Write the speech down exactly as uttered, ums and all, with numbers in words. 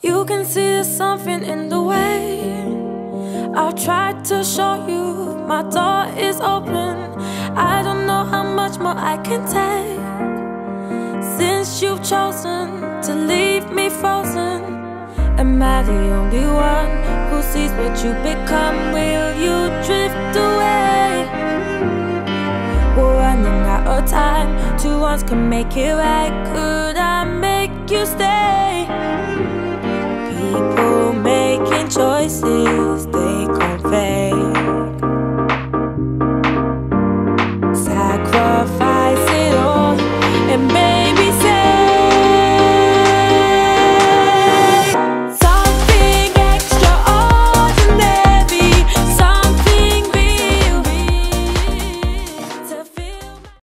You can see there's something in the way. I've tried to show you my door is open. I don't know how much more I can take, since you've chosen to leave me frozen. Am I the only one who sees what you become? Will you drift away? We're running out of time. Two ones can make it right. Could I make you stay? People making choices